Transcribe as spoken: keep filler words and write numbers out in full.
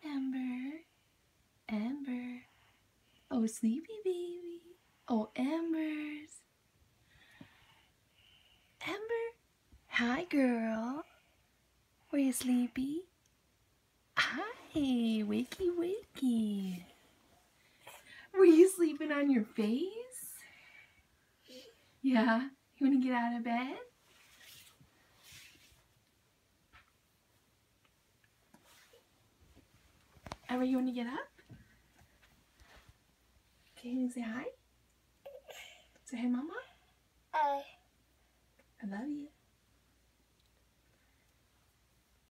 Ember. Ember. Oh, sleepy baby. Oh, Embers. Ember. Hi, girl. Were you sleepy? Hi. Wakey, wakey. Were you sleeping on your face? Yeah. You want to get out of bed? Ember, you want to get up? Okay, you say hi? Say hi, Mama. Hi. I love you.